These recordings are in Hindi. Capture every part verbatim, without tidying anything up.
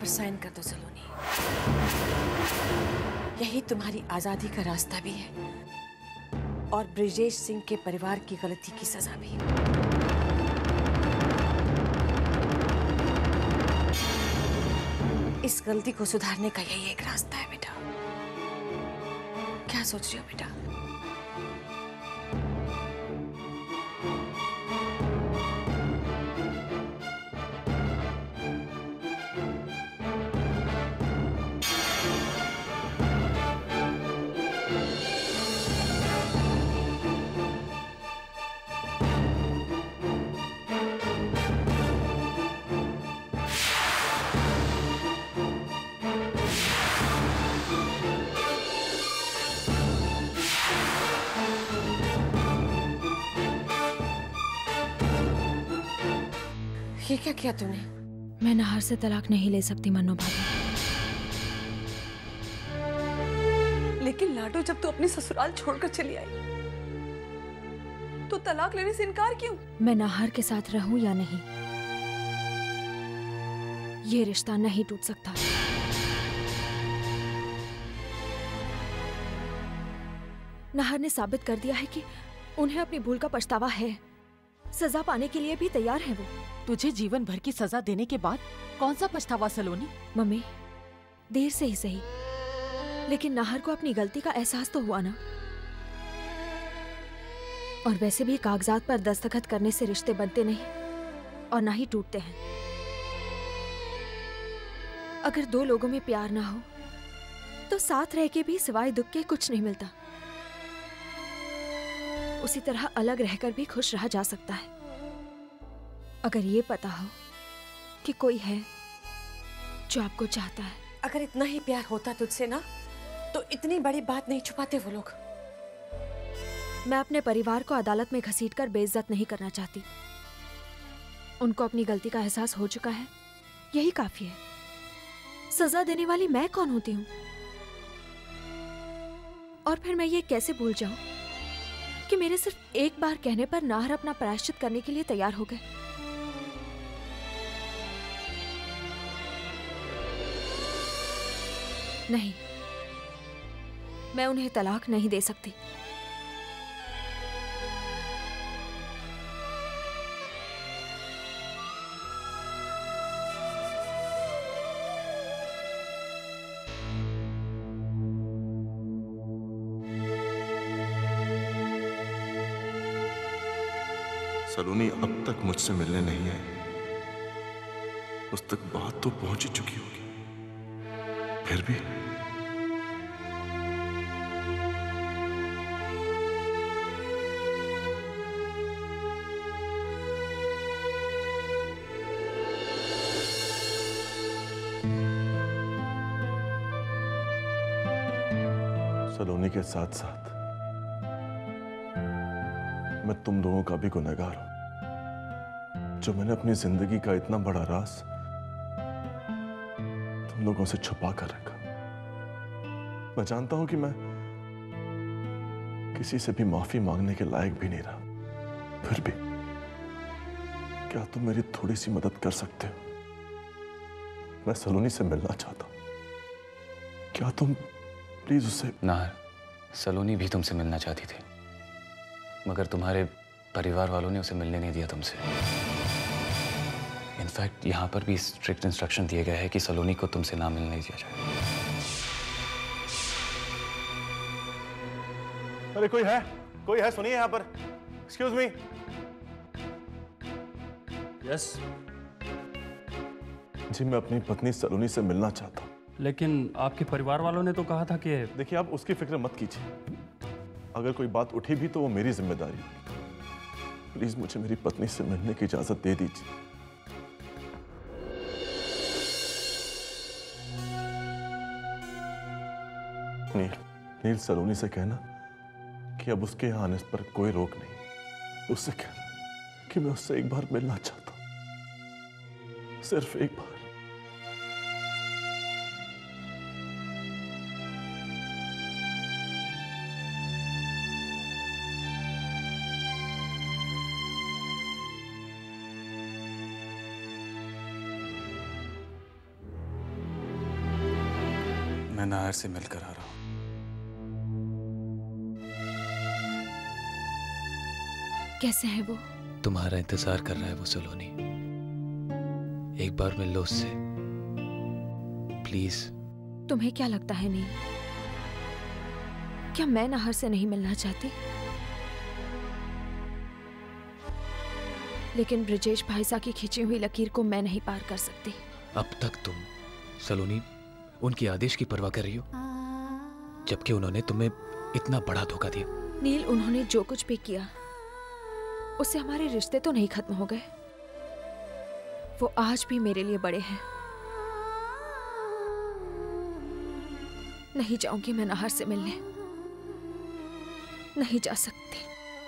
पर साइन कर दो सलोनी। यही तुम्हारी आजादी का रास्ता भी है और ब्रिजेश सिंह के परिवार की गलती की सजा भी। इस गलती को सुधारने का यही एक रास्ता है बेटा। क्या सोच रही हो बेटा? ये क्या किया तूने? मैं नाहर से तलाक नहीं ले सकती मन्नू भाभी। लेकिन लाडो, जब तू अपनी ससुराल छोड़कर चली आई तो तलाक लेने से इनकार क्यों? मैं नाहर के साथ रहूं या नहीं, ये रिश्ता नहीं टूट सकता। नाहर ने साबित कर दिया है कि उन्हें अपनी भूल का पछतावा है। सजा पाने के लिए भी तैयार है वो। तुझे जीवन भर की सजा देने के बाद कौन सा पछतावा सलोनी? मम्मी, देर से ही सही, लेकिन नाहर को अपनी गलती का एहसास तो हुआ ना। और वैसे भी कागजात पर दस्तखत करने से रिश्ते बनते नहीं और ना ही टूटते हैं। अगर दो लोगों में प्यार ना हो तो साथ रह के भी सिवाय दुख के कुछ नहीं मिलता। उसी तरह अलग रहकर भी खुश रहा जा सकता है, अगर ये पता हो कि कोई है जो आपको चाहता है। अगर इतना ही प्यार होता तुझसे ना, तो इतनी बड़ी बात नहीं छुपाते वो लोग। मैं अपने परिवार को अदालत में घसीटकर बेइज्जत नहीं करना चाहती। उनको अपनी गलती का एहसास हो चुका है, यही काफी है। सजा देने वाली मैं कौन होती हूँ? और फिर मैं ये कैसे भूल जाऊं कि मेरे सिर्फ एक बार कहने पर नाहर अपना प्रायश्चित करने के लिए तैयार हो गए। नहीं, मैं उन्हें तलाक नहीं दे सकती। सलोनी अब तक मुझसे मिलने नहीं आई। उस तक बात तो पहुंच ही चुकी होगी, फिर भी सलोनी के साथ साथ मैं तुम लोगों का भी गुनहगार हूं, जो मैंने अपनी जिंदगी का इतना बड़ा राज तुम लोगों से छुपा कर रखा। मैं जानता हूं कि मैं किसी से भी माफी मांगने के लायक भी नहीं रहा, फिर भी क्या तुम मेरी थोड़ी सी मदद कर सकते हो? मैं सलोनी से मिलना चाहता हूं, क्या तुम प्लीज उससे? नाहर, सलोनी भी तुमसे मिलना चाहती थी, मगर तुम्हारे परिवार वालों ने उसे मिलने नहीं दिया तुमसे। इनफैक्ट यहां पर भी स्ट्रिक्ट इंस्ट्रक्शन दिए गए हैं कि सलोनी को तुमसे ना मिलने दिया जाए। अरे कोई है, कोई है, सुनिए यहां पर। Excuse me. यस। जी मैं अपनी पत्नी सलोनी से मिलना चाहता हूं। लेकिन आपके परिवार वालों ने तो कहा था कि... देखिए आप उसकी फिक्र मत कीजिए, अगर कोई बात उठी भी तो वो मेरी जिम्मेदारी है। प्लीज मुझे मेरी पत्नी से मिलने की इजाजत दे दीजिए। नील, नील सलोनी से कहना कि अब उसके यहां आने पर कोई रोक नहीं। उससे कहना कि मैं उससे एक बार मिलना चाहता हूं, सिर्फ एक बार। मैं नाहर से मिलकर आ रहा हूं। कैसे है वो? तुम्हारा इंतजार कर रहा है वो सलोनी। एक बार मिल लो उससे प्लीज। तुम्हें क्या लगता है नील, क्या मैं नाहर से नहीं मिलना चाहती? लेकिन ब्रिजेश भाईसा की खींची हुई लकीर को मैं नहीं पार कर सकती। अब तक तुम सलोनी उनके आदेश की परवाह कर रही हो, जबकि उन्होंने तुम्हें इतना बड़ा धोखा दिया। नील, उन्होंने जो कुछ भी किया उससे हमारे रिश्ते तो नहीं खत्म हो गए। वो आज भी मेरे लिए बड़े हैं। नहीं जाऊंगी मैं नाहर से मिलने, नहीं जा सकती।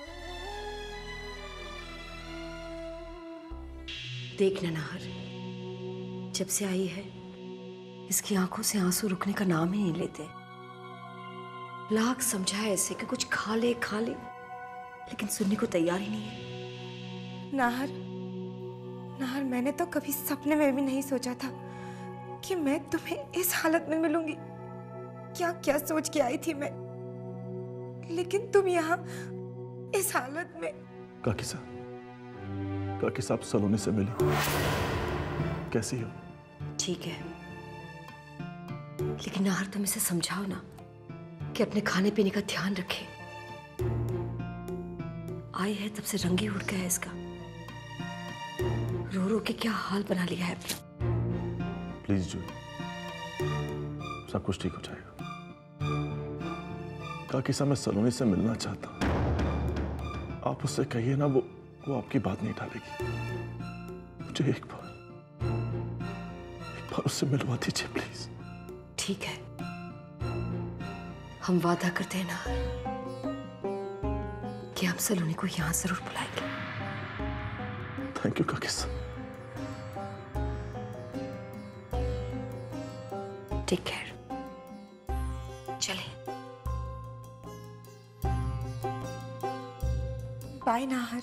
देखना नाहर, जब से आई है इसकी आंखों से आंसू रुकने का नाम ही नहीं लेते। लाख समझाए ऐसे कि कुछ खा ले खा ले, लेकिन सुनने को तैयार ही नहीं है। नाहर, नाहर, मैंने तो कभी सपने में भी नहीं सोचा था कि मैं तुम्हें इस हालत में मिलूंगी। क्या क्या सोच के आई थी मैं, लेकिन तुम यहाँ इस हालत में। काकी साहब, काकी साहब सलोनी से मिली, कैसी हो? ठीक है, लेकिन नाहर तुम इसे समझाओ ना कि अपने खाने पीने का ध्यान रखे। आई है तब से रंग ही उड़ गया है इसका। रो रो के क्या हाल बना लिया है अपना। प्लीज जूही, सब कुछ ठीक हो जाएगा। काकी साहब, मैं सलोनी से मिलना चाहता हूं। आप उससे कहिए ना, वो वो आपकी बात नहीं टालेगी। मुझे एक बार एक बार उससे मिलवा दीजिए प्लीज। ठीक है, हम वादा करते हैं ना कि हम सलोनी को यहां जरूर बुलाएंगे। थैंक यू काकी साहब। Take care. चले। बाय नाहर।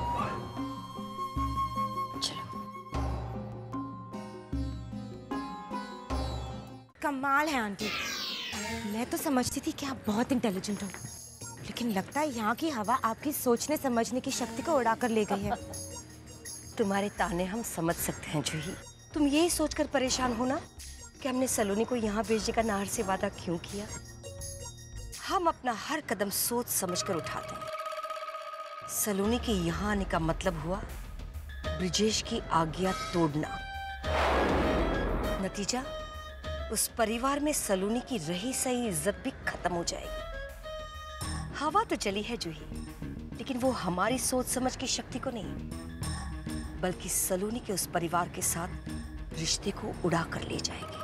कमाल है आंटी, मैं तो समझती थी कि आप बहुत इंटेलिजेंट हो, लेकिन लगता है यहाँ की हवा आपकी सोचने समझने की शक्ति को उड़ा कर ले गई है। तुम्हारे ताने हम समझ सकते हैं जूही। तुम यही सोचकर परेशान हो ना कि हमने सलोनी को यहाँ भेजने का नाहर से वादा क्यों किया। हम अपना हर कदम सोच समझकर उठाते हैं। सलोनी के यहाँ आने का मतलब हुआ ब्रिजेश की आज्ञा तोड़ना। नतीजा, उस परिवार में सलोनी की रही सही इज्जत भी खत्म हो जाएगी। हवा तो चली है जूही, लेकिन वो हमारी सोच समझ की शक्ति को नहीं, बल्कि सलोनी के उस परिवार के साथ रिश्ते को उड़ा कर ले जाएगी।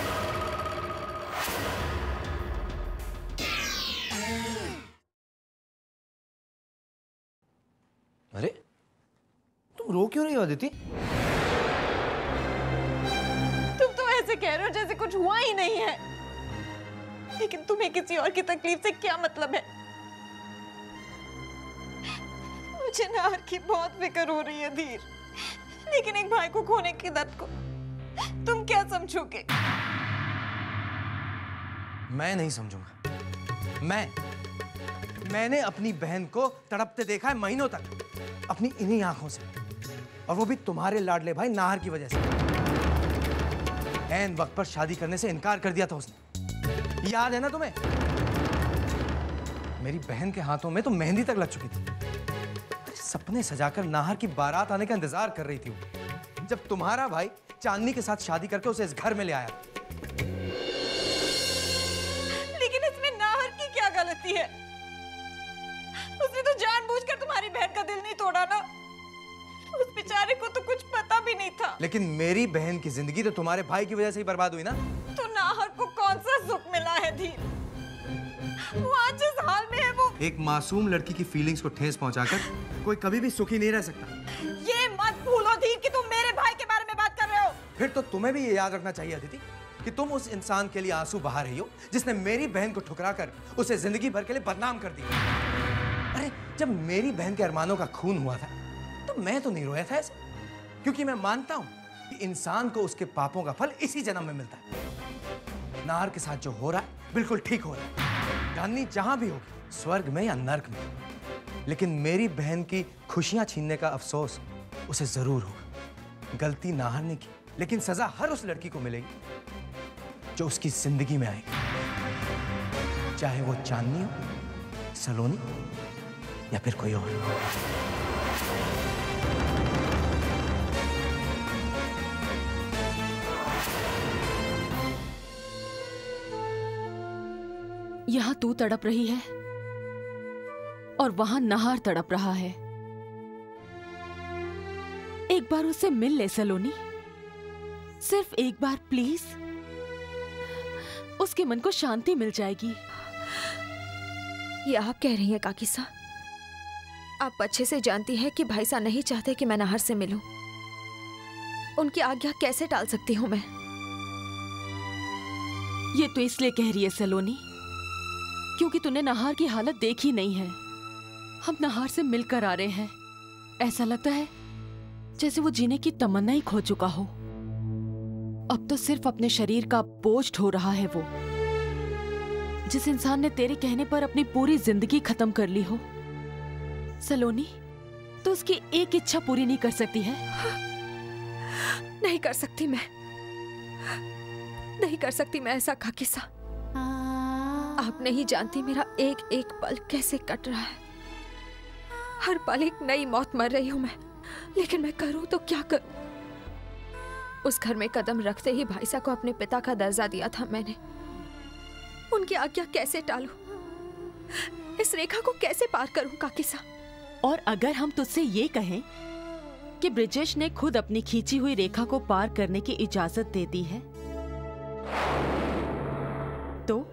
अरे तुम रो क्यों रही हो अदिति? तुम तो ऐसे कह रहे हो जैसे कुछ हुआ ही नहीं है, लेकिन तुम्हें किसी और की तकलीफ से क्या मतलब है? मुझे नाहर की बहुत फिक्र हो रही है धीर, लेकिन एक भाई को खोने की दर्द को तुम क्या समझोगे? मैं नहीं समझूंगा। मैं मैंने अपनी बहन को तड़पते देखा है महीनों तक, अपनी इन्हीं आंखों से, और वो भी तुम्हारे लाडले भाई नाहर की वजह से। ऐन वक्त पर शादी करने से इनकार कर दिया था उसने, याद है ना तुम्हें? मेरी बहन के हाथों में तो मेहंदी तक लग चुकी थी। सपने सजाकर नाहर की बारात आने का इंतजार कर रही थी वो, जब तुम्हारा भाई चांदनी के साथ शादी करके उसे इस घर में ले आया। लेकिन इसमें नाहर की क्या गलती है? उसने तो जानबूझकर तुम्हारी बहन का दिल नहीं तोड़ा ना। उस बेचारे को तो कुछ पता भी नहीं था। लेकिन मेरी बहन की जिंदगी तो तुम्हारे भाई की वजह से ही बर्बाद हुई ना। तो नाहर को कौन सा सुख मिला है धीर? वो आज जिस हाल में है वो एक मासूम लड़की की फीलिंग्स को ठेस पहुंचाकर कोई कभी भी सुखी नहीं रह सकता। ये मत भूलो धीर कि तुम मेरे भाई के बारे में बात कर रहे हो। फिर तो तुम्हें भी ये याद रखना चाहिए अदिति कि तुम उस इंसान के लिए आंसू बहा रही हो जिसने मेरी बहन को ठुकराकर उसे जिंदगी भर के लिए बदनाम कर दिया। अरे जब मेरी बहन के अरमानों का खून हुआ था तो मैं तो नहीं रोया था ऐसे, क्योंकि मैं मानता हूं कि इंसान को उसके पापों का फल इसी जन्म में मिलता है। नाहर के साथ जो हो रहा है बिल्कुल ठीक हो रहा है। गांधी जहां भी होगी, स्वर्ग में या नर्क में, लेकिन मेरी बहन की खुशियां छीनने का अफसोस उसे जरूर होगा। गलती नाहर ने की, लेकिन सजा हर उस लड़की को मिलेगी जो उसकी जिंदगी में आएगी, चाहे वो चांदनी हो, सलोनी या फिर कोई और। यहाँ तू तड़प रही है और वहां नाहर तड़प रहा है। एक बार उससे मिल ले सलोनी, सिर्फ एक बार प्लीज। उसके मन को शांति मिल जाएगी। ये आप कह रही हैं काकी सा? आप अच्छे से जानती हैं कि भाई सा नहीं चाहते कि मैं नाहर से मिलूं। उनकी आज्ञा कैसे टाल सकती हूं मैं? ये तो इसलिए कह रही है सलोनी क्योंकि तूने नाहर की हालत देखी नहीं है। हम नाहर से मिलकर आ रहे हैं, ऐसा लगता है जैसे वो जीने की तमन्ना ही खो चुका हो। अब तो सिर्फ अपने शरीर का बोझ ढो रहा है वो। जिस इंसान ने तेरे कहने पर अपनी पूरी जिंदगी खत्म कर ली हो, सलोनी तो उसकी एक इच्छा पूरी नहीं कर सकती है? नहीं कर सकती मैं, नहीं कर सकती मैं ऐसा काकी सा। आप नहीं जानती मेरा एक एक पल कैसे कट रहा है। हर पल एक नई मौत मर रही हूं मैं, लेकिन मैं करूं तो क्या करूं? उस घर में कदम रखते ही भाई साहब को अपने पिता का दर्जा दिया था मैंने। उनकी आज्ञा कैसे टालूं? इस रेखा को कैसे पार करूं काकी सा? और अगर हम तुझसे ये कहें कि ब्रिजेश ने खुद अपनी खींची हुई रेखा को पार करने की इजाजत दे दी है तो?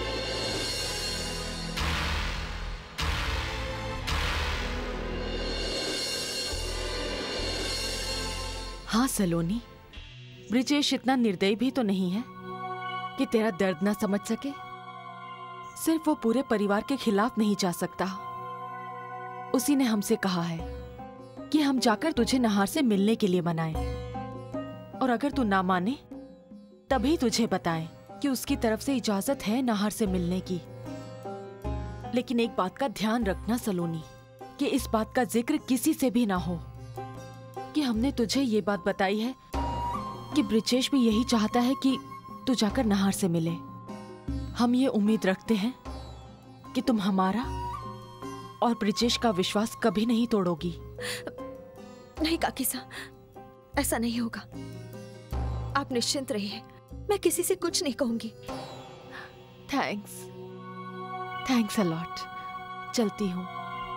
हाँ सलोनी, ब्रिजेश इतना निर्दयी भी तो नहीं है कि तेरा दर्द ना समझ सके। सिर्फ वो पूरे परिवार के खिलाफ नहीं जा सकता। उसी ने हमसे कहा है कि हम जाकर तुझे नाहर से मिलने के लिए मनाएं, और अगर तू ना माने तभी तुझे बताएं कि उसकी तरफ से इजाजत है नाहर से मिलने की। लेकिन एक बात का ध्यान रखना सलोनी, कि इस बात का जिक्र किसी से भी ना हो कि हमने तुझे ये बात बताई है कि ब्रिजेश भी यही चाहता है कि तू जाकर नाहर से मिले। हम ये उम्मीद रखते हैं कि तुम हमारा और ब्रिजेश का विश्वास कभी नहीं तोड़ोगी। नहीं काकी सा, ऐसा नहीं होगा। आप निश्चिंत रहिए, मैं किसी से कुछ नहीं कहूंगी। Thanks, thanks a lot. चलती हूँ।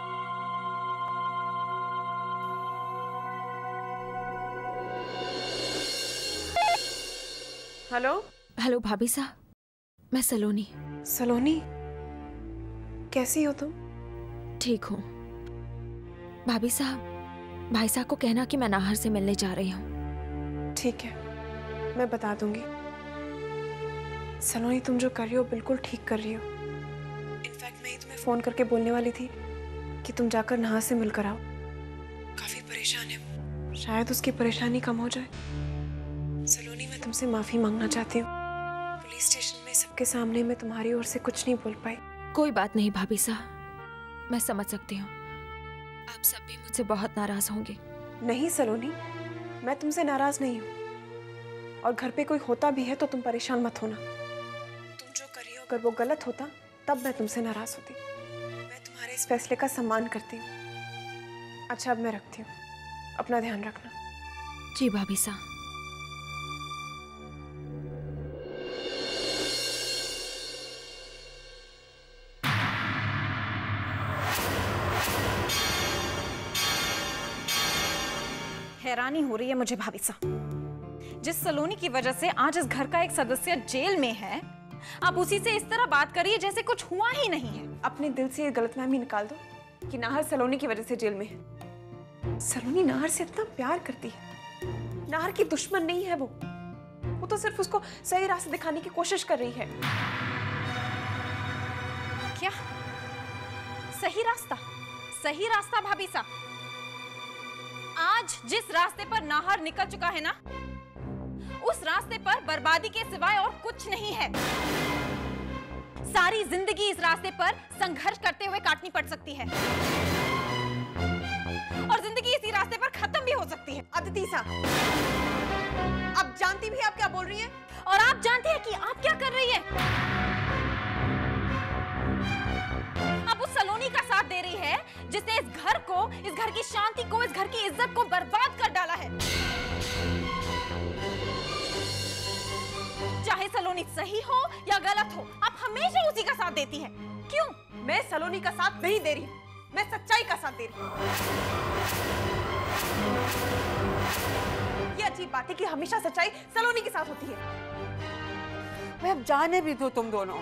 हेलो हेलो भाभी साहब, मैं सलोनी। सलोनी, कैसी हो तुम? ठीक हूँ भाभी साहब। भाई साहब को कहना कि मैं नाहर से मिलने जा रही हूँ। ठीक है, मैं बता दूंगी। सलोनी, तुम जो कर रही हो बिल्कुल ठीक कर रही हो। इनफैक्ट मैं ही तुम्हें फोन करके बोलने वाली थी कि तुम जाकर नाहर से मिलकर आओ। काफी परेशान है वो, शायद उसकी परेशानी कम हो जाए। सलोनी, मैं तुमसे माफी मांगना चाहती हूँ। पुलिस स्टेशन में सबके सामने मैं तुम्हारी ओर से कुछ नहीं बोल पाई। कोई बात नहीं भाभी साहब, मैं समझ सकती हूँ। आप सब भी मुझसे बहुत नाराज होंगे। नहीं सलोनी, मैं तुमसे नाराज नहीं हूँ, और घर पे कोई होता भी है तो तुम परेशान मत होना। तुम जो कर रही हो अगर वो गलत होता तब मैं तुमसे नाराज होती। मैं तुम्हारे इस फैसले का सम्मान करती हूँ। अच्छा, अब मैं रखती हूँ, अपना ध्यान रखना। जी भाभी साहब। हैरानी हो रही है मुझे भाभी साहब। जिस सलोनी की वजह से आज इस घर का एक सदस्य जेल में है, आप उसी से इस तरह बात करिए जैसे कुछ हुआ ही नहीं है। अपने दिल से ये गलतफहमी निकाल दो कि नाहर सलोनी की वजह से जेल में है। सलोनी नाहर से इतना प्यार करती है। नाहर की दुश्मन नहीं है वो वो तो सिर्फ उसको सही रास्ता दिखाने की कोशिश कर रही है। क्या सही रास्ता? सही रास्ता भाभी साहब? आज जिस रास्ते पर नाहर निकल चुका है ना, उस रास्ते पर बर्बादी के सिवाय और कुछ नहीं है। सारी जिंदगी इस रास्ते पर संघर्ष करते हुए काटनी पड़ सकती है और जिंदगी इसी रास्ते पर खत्म भी हो सकती है। अदिति सा, आप जानती भी आप क्या बोल रही हैं? और आप जानते हैं कि आप क्या कर रही है? आप उस सलोनी का साथ दे रही है जिसने इस घर को, इस घर की शांति को, इस घर की इज्जत को बर्बाद कर डाला है। चाहे सलोनी सही हो या गलत हो, आप हमेशा उसी का साथ देती है। क्यों? मैं सलोनी का साथ नहीं दे रही, मैं सच्चाई का साथ दे रही हूँ। ये अजीब बात है कि हमेशा सच्चाई सलोनी के साथ होती है। मैं अब जाने भी दो तुम दोनों,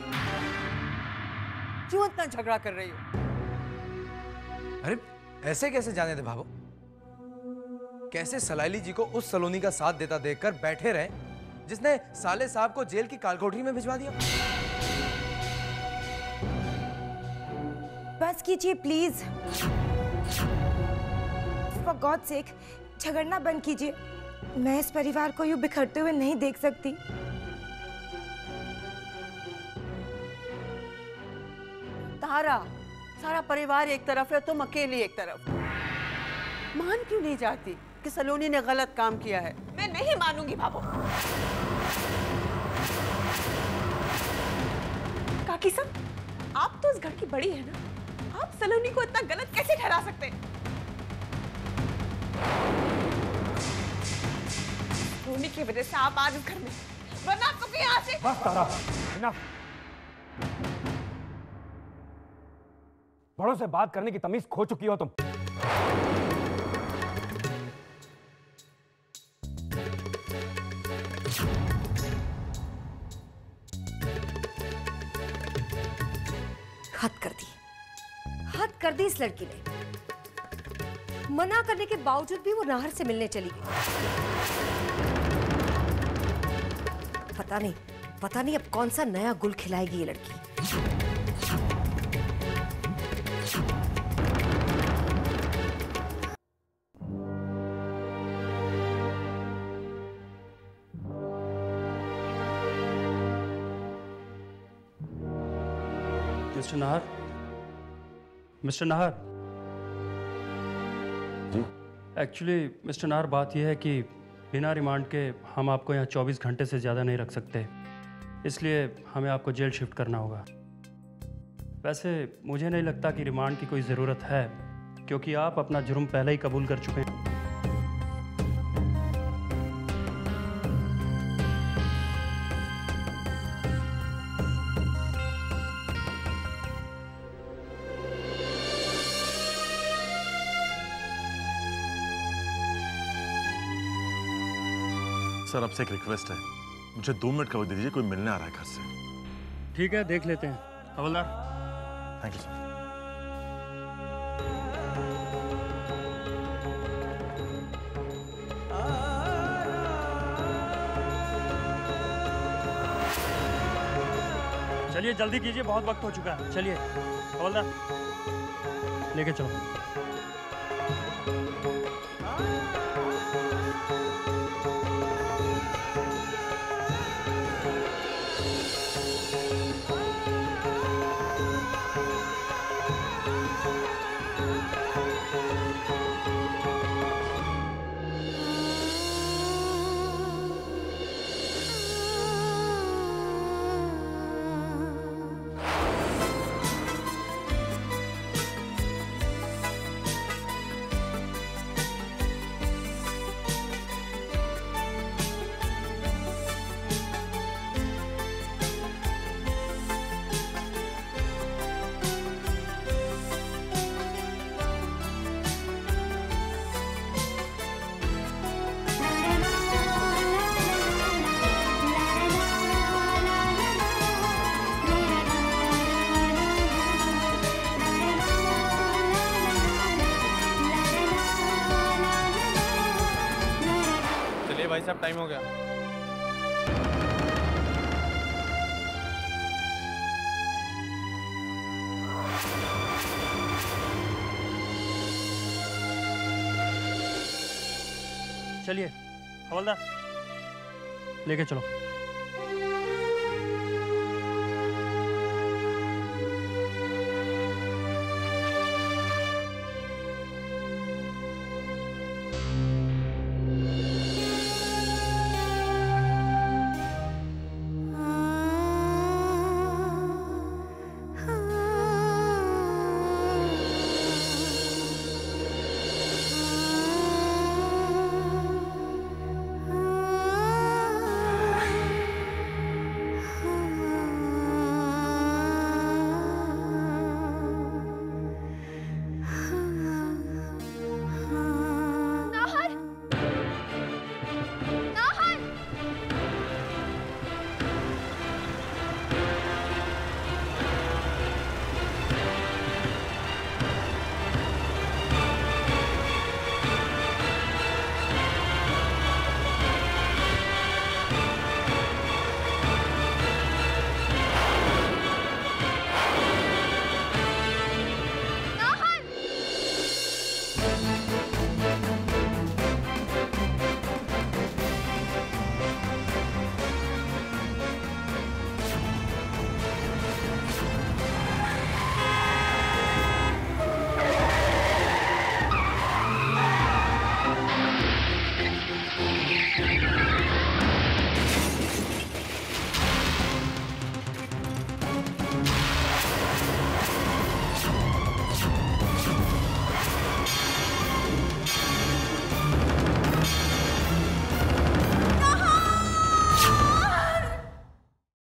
क्यों इतना झगड़ा कर रही हो? अरे ऐसे कैसे जाने दे भाभो? कैसे सलाइली जी को उस सलोनी का साथ देता देखकर बैठे रहे जिसने साले साहब को जेल की कालकोठरी में भिजवा दिया? बस कीजिए प्लीज, फॉर गॉड सेक झगड़ना बंद कीजिए। मैं इस परिवार को यूं बिखरते हुए नहीं देख सकती। तारा, सारा परिवार एक तरफ है, तुम अकेली एक तरफ। मान क्यों नहीं जाती कि सलोनी ने गलत काम किया है? मैं नहीं मानूंगी भाभो। काकी साहब, आप तो इस घर की बड़ी है ना, आप सलोनी को इतना गलत कैसे ठहरा सकते हैं? सलोनी की वजह से आप आज इस घर में, वरना आप कभी यहाँ से। बस तारा, इनफ। बड़ों से बात करने की तमीज खो चुकी हो तुम। हद कर दी, हद कर दी इस लड़की ने। मना करने के बावजूद भी वो नाहर से मिलने चली गई। पता नहीं, पता नहीं अब कौन सा नया गुल खिलाएगी ये लड़की। Mister Nahar, mister Nahar. जी? एक्चुअली मिस्टर नाहर, बात यह है कि बिना रिमांड के हम आपको यहाँ चौबीस घंटे से ज़्यादा नहीं रख सकते, इसलिए हमें आपको जेल शिफ्ट करना होगा। वैसे मुझे नहीं लगता कि रिमांड की कोई ज़रूरत है, क्योंकि आप अपना जुर्म पहले ही कबूल कर चुके हैं। सर, आपसे एक रिक्वेस्ट है, मुझे दो मिनट का वक्त दे दीजिए, कोई मिलने आ रहा है घर से। ठीक है, देख लेते हैं। हवलदार। Thank you sir. चलिए जल्दी कीजिए, बहुत वक्त हो चुका है। चलिए हवलदार, लेके चलो। भाई साहब, टाइम हो गया। चलिए हवलदार, लेके चलो।